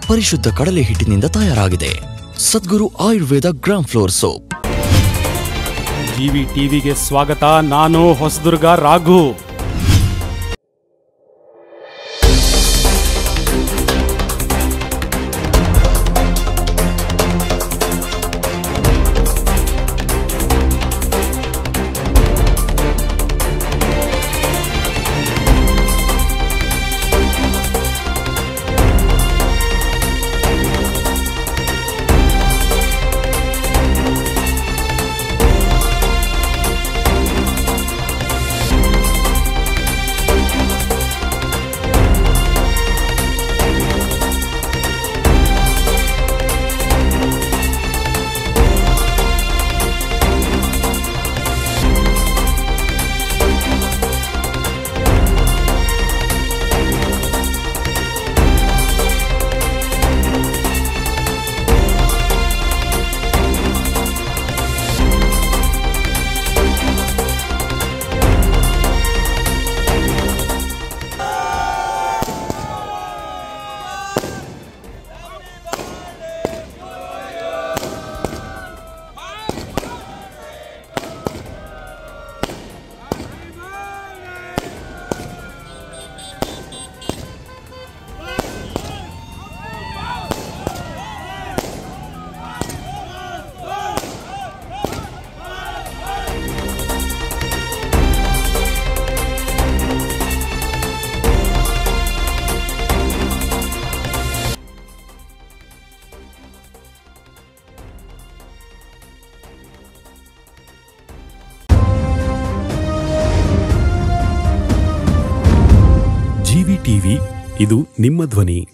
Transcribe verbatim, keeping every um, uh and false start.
ಪರಿಶುದ್ಧ ಕಡಲೆ ಹಿಟ್ಟಿನಿಂದ ತಯಾರಾಗಿದೆ. Sadguru Ayurveda gram flour soap. GV ಟಿವಿಗೆ ಸ್ವಾಗತ. ನಾನು ಹೊಸದುರ್ಗ ರಾಘು. ಜಿವಿ ಟಿವಿ, ಇದು ನಿಮ್ಮ ಧ್ವನಿ.